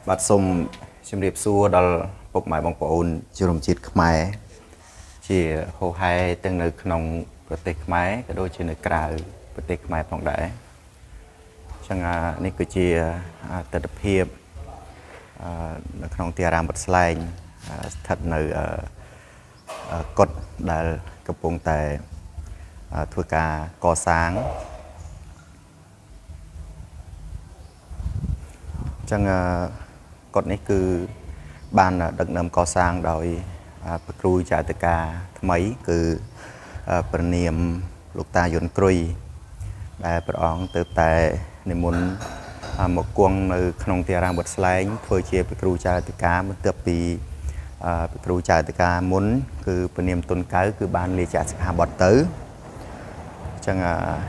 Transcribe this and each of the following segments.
บัดสมชิมเรียบซัวดอลปกหมายบางปอนจุลมจิตขมายที่โฮไฮตั้งในขนมประเทศขมายก็โดยเฉพาะกลางประเทศขมายผ่องได้ช่างนี่คือที่ตัดเพียบในขนมเตียรามบัดสไลน์ถัดในกดได้กระปงแต่ทัวกาก่อสร้างจังกฎนี้คือบ้านดักนำก่อสร้างโดยครูจ่าตกาทำไมคือประเนียมลูกตายนกรุยได้ประอองเติบแต่ในมุนหมกกวงในขนมเตียรางบดสไลน์เพื่อเชียร์ครูจ่าตกามันเติบปีครูจ่าตกามุนคือประเนียมต้นเกลือคือบ้านเลี้ยจ่าสกาบดตื้อจัง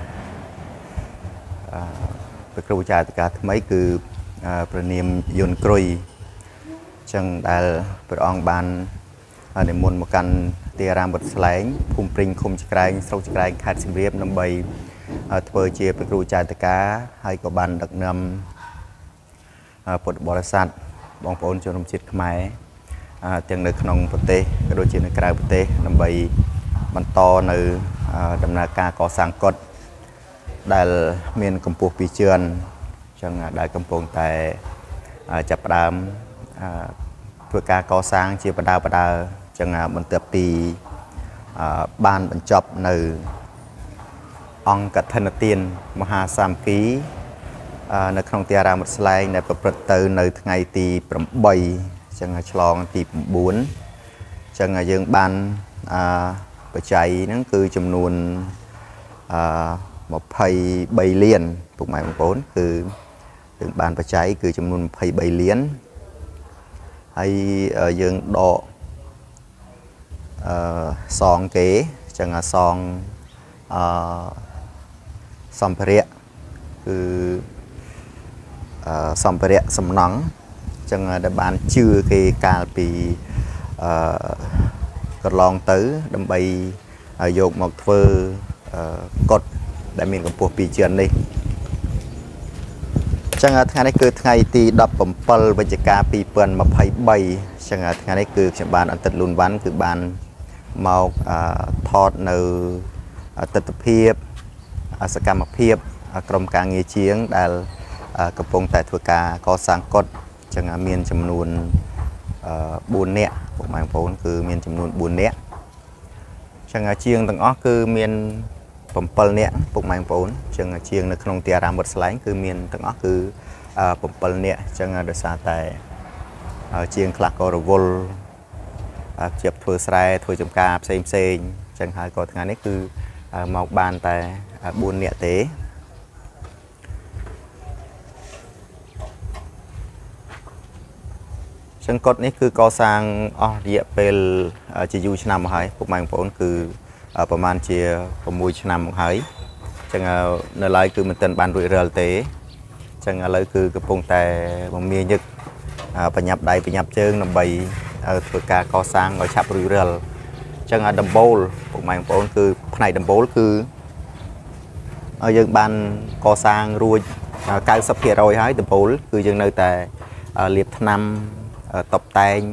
ครูจ่าตกาทำไมคือประเนียมยนกรุยจังได้ประอองบานในมุนมากันเตียรามบดแสลงภูมิปริงคมจักรายสโลจักรายขาดสิบเรียบนำใบเทอเจียไปครูจ่าตะกาให้กับบันดักนำปดบริษัทบองปอนจนมจิตขมายเตียงในขนมประเทศกระโดดจีนในกลางประเทศนำใบบรรทอในดำนาการก่อสร้างกฎได้เมียนกำปูปีเชือนจังได้กำปงแต่จับดามเพื่อการก่อสร้างเชียร์ประดาจังมันเติบปีบ้านบรรจบในองกัตนเตียนมหาสามปีในขนมเตียรามัสไลในประประตูในไงตีประใบจังฉลองตีบุญจังยังบ้านปัจจัยนั่นคือจำนวนmột phẩy bảy liền thuộc máy một vốnคือถึงบานปัจจัยคือจำนวนไพ่ใบเลี้ยนให้ยังดอกซองเก๋จังซองสัมภาระคือสัมภาระสำนักจังได้บานชื่อคือการปีกระลองตื้อดำใบโยกหมกเฟอกดได้มีกับพวกปีเชือนนี่จังหวะทั้งนี้คือทั้งตีดับผมเปิลบรรยากาศปีเปิลมาไพ่ใบจังหวะทั้งนี้คือบานอันตัดลุนวันคือบานเมาทอดในตัดเพียบสกรรมเพียบกรมการเงียเชียงได้กระปงแต่ทัวกาก่อสร้างกฎจังหวะมีจำนวนบุญเนี่ยพวกหมายผลคือมีจำนวนบุญเนี่ยจังหวะเชียงต่างอ้อคือมีผมเปิลเนี่ยพวกหมายผลจังเชียงในขนมเตียรามบดสไลน์คือมีต่างอ้อคือผมเปิลเนี่ยจังโดยสารแต่เชียงคลักกอร์วอลเจ็บถั่วสไลด์ถั่วจมกาเซมจังหายก่อนงานนี้คือหมอกบานแต่บุญเนี่ยเต๋จังกฎนี้คือก่อสร้างเยอะเป็นจียูชนามหายพวกหมายผลคือประมาณเชียประมูลชนามหายจังในไลน์คือมันเต้นบานรุ่ยเรือเต๋จังอะไรคือกระปงแต่บางมียึกปัญญาใดปัญญาเชิงนำใบถั่วกาก่อสร้างเอาชับรุ่ยเรือจังดัมโบลพวกหมายผลคือภายในดัมโบลคือยังบานก่อสร้างรุ่ยการสับเพียรอยหายดัมโบลคือยังในแต่เลียบนำตบแต่ง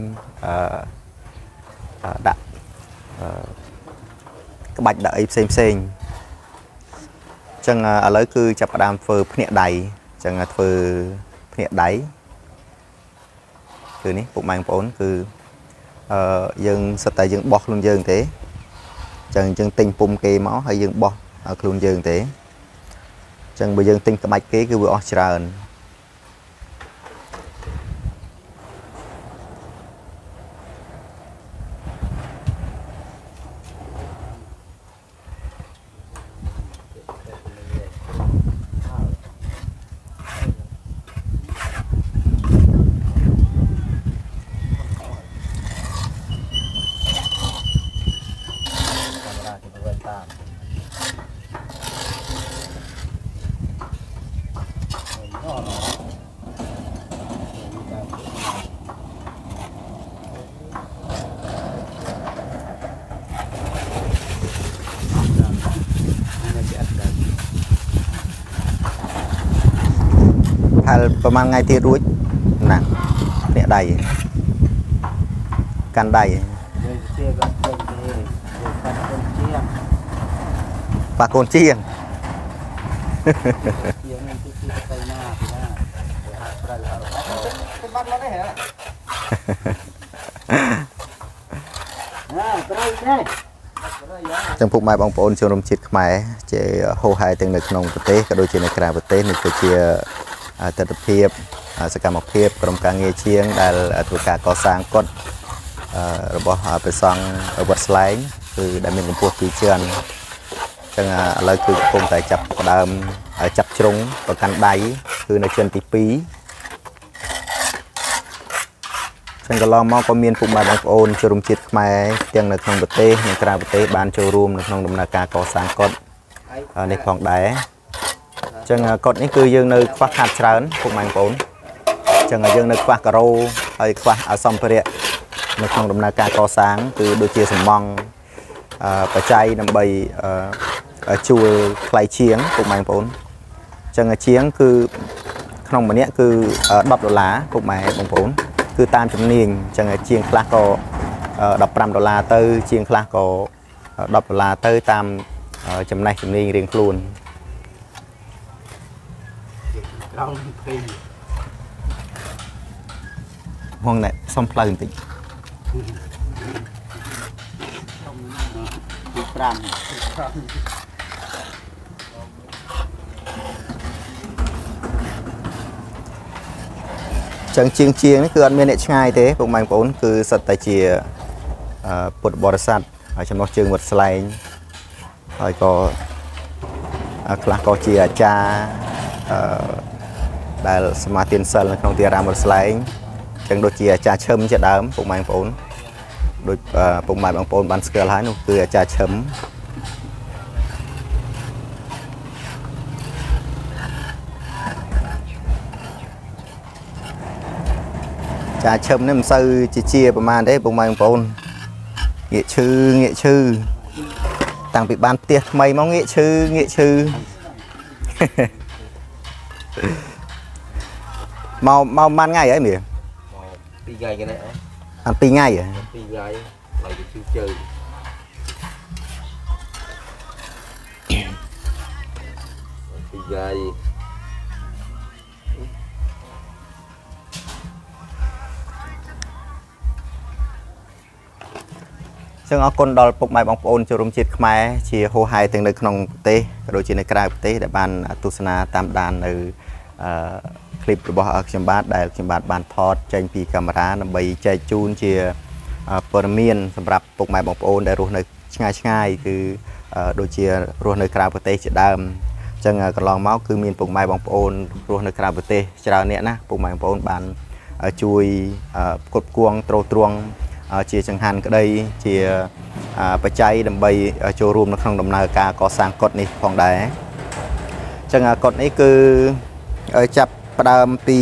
ดักกระบะได้เซมจังอะไรคือจับดามเฟอร์เพเนใดจังเฟอร์เพเนใดคือนี้พวกหมายผลคือยังสไตล์ยังบอกลุนยังthếจังtinhปุ่มเกmáu hayยังบอกลุนยังthếจังbây giờ tinh cái mạch kếคือvừa Australiaประมาณไงที่รู้นะ đẩy can đẩy và con chiên trong phục mai bóng bồn trong đồng chít khmer chế hô hai tiếng nước nông vật tế cả đôi trên ekran vật tế này cứ chia tật phiệp sự cảm học phiệp trong cả nghề chiêng đã thuộc cả có sang cốt bỏไปซองvật slide คือได้មានកម្ពស់ពីច្រើនចឹងឥឡូវគឺកំពុងតែចាប់ដើមចាប់ជ្រុងប្រកាន់ដៃគឺនៅចិនទី2ចឹងកន្លងមកក៏មានពុកម៉ែបងប្អូនជនជាតិខ្មែរទាំងនៅក្នុងប្រទេសនិងក្រៅប្រទេសបានចូលរួមនៅក្នុងដំណើរការកសាងកុដិនេះផងដែរចឹងកុដិនេះគឺយើងនៅខ្វះខាតច្រើនពុកម៉ែបងប្អូនចឹងយើងនៅខ្វះការ៉ូហើយខ្វះសម្ភារៈនៅក្នុងដំណើរការកសាងគឺដូចជាសំណង់បច្ច័យដើម្បីជួលថ្លៃជាងពុកម៉ែបងប្អូនចឹងជាងគឺក្នុងម្នាក់គឺ$10ពុកម៉ែបងប្អូនគឺតាមជំនាញចឹងជាងខ្លះក៏$15ទៅជាងខ្លះក៏$10ទៅតាមចំណេះជំនាញរៀងខ្លួនហងណែសុំផ្លូវបន្តិចចឹងជាងនេះគឺអត់មានអ្នកឆ្ងាយទេពុកម៉ែបងប្អូនគឺសិតតែជាពុទ្ធបរិស័ទហើយចំណុះជើងវត្តស្លែងហើយក៏ខ្លះក៏ជាអាចារ្យដែលសមាទានសិលនៅក្នុងទីអារាមវត្តស្លែងចឹងដូចជាអាចារ្យឈឹមជាដើមពុកម៉ែបងប្អូនដូចពុកម៉ែបងប្អូនបានស្គាល់ហើយនោះគឺអាចារ្យឈឹមចាឈឹមនេះមិនសូវជាប្រហែលទេពុកម៉ែបងប្អូនងាកឈឺតាំងពីបានផ្ទះថ្មីមកងាកឈឺមកបានថ្ងៃហើយមី2ថ្ងៃគេនេះអត់2ថ្ងៃហ៎2ថ្ងៃហើយទៅជឿជើ2ថ្ងៃចឹងអរគុណដល់ពុកម៉ែបងប្អូនចូលរួមជាតិខ្មែរជាហូហែទាំងនៅក្នុងប្រទេសក៏ដូចជានៅក្រៅប្រទេសដែលបានទស្សនាតាមដាននៅคลิปរបស់ខ្ញុំបាទដែលខ្ញុំបាទបានថតចេញពីកាមេរ៉ាដើម្បីចែកជូនជាព័ត៌មានសម្រាប់ពុកម៉ែបងប្អូនដែលរស់នៅឆ្ងាយគឺដូចជារស់នៅក្រៅប្រទេសជាដើមចឹងកន្លងមកគឺមានពុកម៉ែបងប្អូនរស់នៅក្រៅប្រទេសច្រើនអ្នកណាពុកម៉ែបងប្អូនបានជួយគ្រប់គ្រងទ្រទ្រង់ជាចង្ហាន់ក្តីជាបច្ច័យដើម្បីចូលរួមនៅក្នុងដំណើរការកសាងកុដិនេះផងដែរចឹងកុដិនេះគឺចាប់ផ្ដើមពី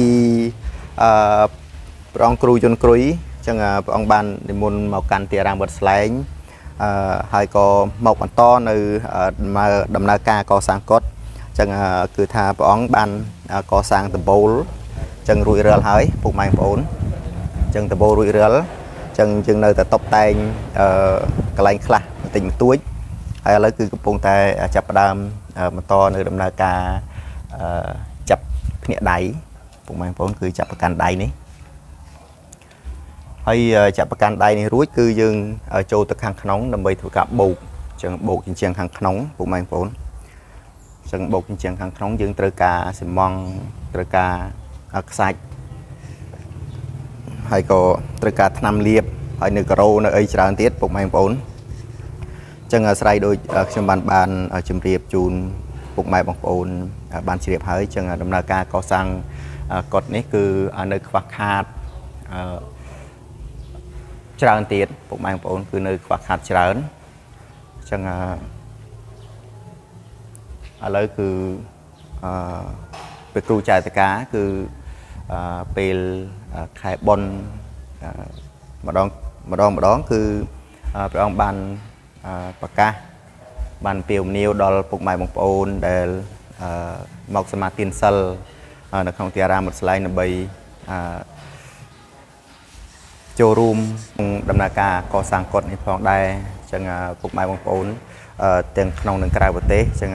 ព្រះអង្គគ្រូយន្តគ្រុយចឹងព្រះអង្គបាននិមន្តមកកាន់ទីអារាមវត្តស្លែងហើយក៏មកបន្តនៅដំណើរការកសាងកុដិចឹងគឺថាព្រះអង្គបានកសាងដំបូលចឹងរួចរាល់ហើយពុកម៉ែបងប្អូនចឹងដំបូលរួចរាល់ចឹងយើងនៅតែតុបតែងកន្លែងខ្លះបន្តិចបន្តួចហើយឥឡូវគឺកំពុងតែចាប់ផ្ដើមបន្តនៅដំណើរការចាប់ភ្នាក់ដៃពុកម៉ែបងប្អូនគឺចាប់ប្រកាន់ដៃនេះហើយចាប់ប្រកាន់ដៃនេះរួចគឺយើងចូលទៅខាងក្នុងដើម្បីធ្វើការបូកចឹងបូកជញ្ជាំងខាងក្នុងពុកម៉ែបងប្អូនចឹងបូកជញ្ជាំងខាងក្នុងយើងត្រូវការស៊ីម៉ង់ត្រូវការខ្សាច់ហើយក៏ត្រូវការថ្នាំលាបហើយនៅការ៉ូនៅអីច្រើនទៀតពុកម៉ែបងប្អូនចឹងអាស្រ័យដូចខ្ញុំបានជម្រាបជូនពុកម៉ែបងប្អូនបានជ្រាបហើយចឹងដំណើរការកសាងកុដិនេះគឺនៅខ្វះខាតច្រើនទៀតពុកម៉ែបងប្អូនគឺនៅខ្វះខាតច្រើនចឹងឥឡូវគឺពេលគ្រូចៅតកាគឺពេលខែបុណ្យម្ដងគឺព្រះអង្គបានប្រកាសបានពាវនាវដល់ពុកម៉ែបងប្អូនដែលមកសមាទានសិលនៅក្នុងទីអារាមវត្តស្លែងដើម្បីចូលរួមដំណើរការកសាងកុដិនេះផងដែរចឹងពុកម៉ែបងប្អូនទាំងក្នុងនិងក្រៅប្រទេសចឹង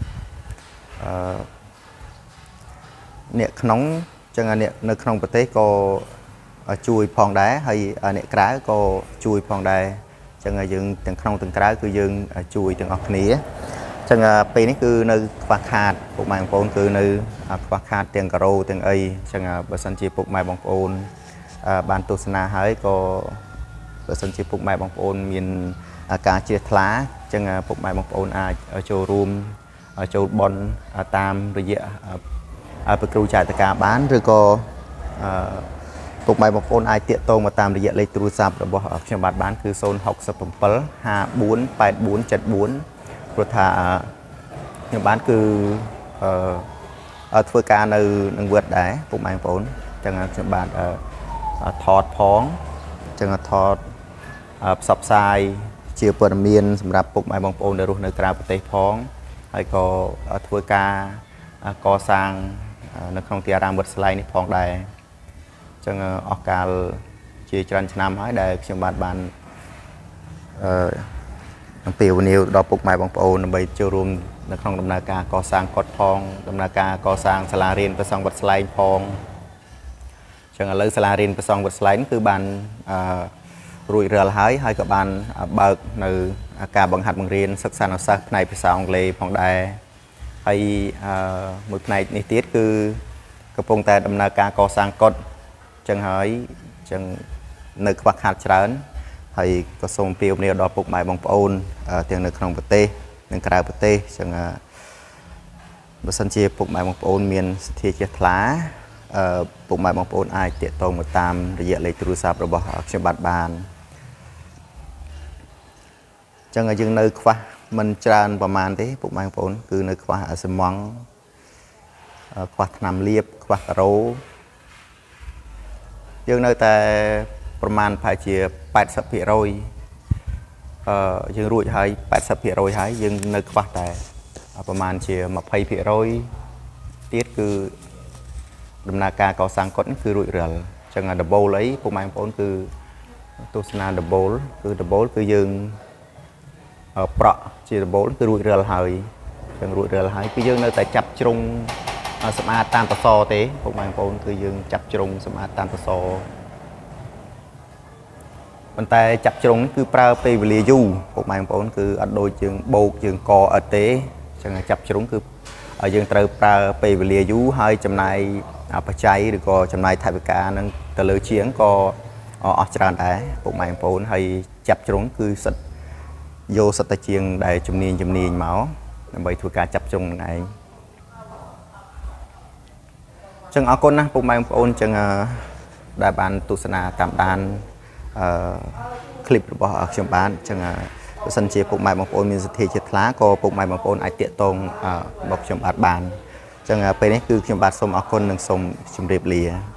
អ្នកក្នុងចឹងអ្នកនៅក្នុងប្រទេសក៏ជួយផងដែរហើយអ្នកក្រៅក៏ជួយផងដែរចឹងយើងទាំងក្នុងទាំងក្រៅគឺយើងជួយទាំងអស់គ្នាចឹងពេលនេះគឺនៅខ្វះខាតពុកម៉ែបងប្អូនគឺនៅខ្វះខាតទាំងការ៉ូទាំងអីចឹងបើសិនជាពុកម៉ែបងប្អូនបានទស្សនាហើយក៏បើសិនជាពុកម៉ែបងប្អូនមានការជ្រះថ្លាចឹងពុកម៉ែបងប្អូនអាចចូលរួមចូលបន់តាមរយៈព្រះគ្រូចែកតកាបានឬក៏ពុកម៉ែបងប្អូនអាចតាក់ទងមកតាមរយៈលេខទូរស័ព្ទរបស់ខ្ញុំបានគឺ067 54 8474ព្រោះថាខ្ញុំបានគឺធ្វើការនៅនឹងវត្តដែរពុកម៉ែបងប្អូនចឹងខ្ញុំបានថតផងចឹងថតផ្សព្វផ្សាយជាព័ត៌មានសម្រាប់ពុកម៉ែបងប្អូនដែលរស់នៅក្រៅប្រទេសផងហើយក៏ធ្វើការកសាងនៅក្នុងទីអារាមវត្តស្លែងនេះផងដែរចឹងអស់កាលជាច្រើនឆ្នាំហើយដែលខ្ញុំបានអំពាវនាវដល់ពុកម៉ែបងប្អូនដើម្បីចូលរួមនៅក្នុងដំណើរការកសាងកុដិផងដំណើរការកសាងសាលារៀនព្រះសង្ឃវត្តស្លែងផងចឹងឥឡូវសាលារៀនព្រះសង្ឃវត្តស្លែងគឺបានរួចរាល់ហើយក៏បានបើកនៅការបង្ហាត់បង្រៀនសិក្សានុសិស្សផ្នែកភាសាអង់គ្លេសផងដែរហើយមួយផ្នែកនេះទៀតគឺកំពុងតែដំណើរការកសាងកុដិចឹងហើយចឹងនៅខ្វះខាតច្រើនហើយក៏សូមអំពាវនាវដល់ពុកម៉ែបងប្អូនទាំងនៅក្នុងប្រទេសនិងក្រៅប្រទេសចឹងបើសិនជាពុកម៉ែបងប្អូនមានសទ្ធាជ្រះថ្លាពុកម៉ែបងប្អូនអាចតាក់ទងមកតាមរយៈលេខទូរស័ព្ទរបស់ខ្ញុំបានចឹងយើងនៅខ្វះមិនច្រើនប្រហែលទេពុកម៉ែបងប្អូនគឺនៅខ្វះសំងខ្វះថ្នាំលាបខ្វះការ៉ូយើងនៅតែប្រមាណប្រហែលជា 80% យើងរួចហើយ 80% ហើយយើងនៅខ្វះតែប្រមាណជា 20% ទៀតគឺដំណើរការកសាងកុដិគឺរួចរាល់ចឹងដំបូលអីពុកម៉ែបងប្អូនគឺទស្សនាដំបូលគឺយើងប្រក់ជាដំបូលគឺរួចរាល់ហើយចឹងរួចរាល់ហើយគឺយើងនៅតែចាប់ជ្រុងសម្អាតតាមតសទេពុកម៉ែបងប្អូនគឺយើងចាប់ជ្រុងសម្អាតតាមតសប៉ុន្តែចាប់ជ្រុងគឺប្រើពេលវេលាយូរពុកម៉ែបងប្អូនគឺអត់ដូចយើងបោកយើងកអត់ទេចឹងចាប់ជ្រុងគឺយើងត្រូវប្រើពេលវេលាយូរហើយចំណាយបច្ច័យឬក៏ចំណាយថវិកានឹងទៅលើជាងក៏អស់ច្រើនដែរពុកម៉ែបងប្អូនហើយចាប់ជ្រុងគឺសិតយកសិតតែជាងដែលជំនាញមកដើម្បីធ្វើការចាប់ជ្រុងនឹងឯងចឹងអរគុណណាស់ពុកម៉ែបងប្អូនចឹងដែលបានទស្សនាតាមដានคลิปរបស់ខ្ញុំបានចឹងបើសិនជាពុកម៉ែបងប្អូនមានសទ្ធាជ្រះថ្លាក៏ពុកម៉ែបងប្អូនអាចតាក់ទងមកខ្ញុំបានចឹងពេលនេះគឺខ្ញុំបាទសូមអរគុណនិងសូមជម្រាបលា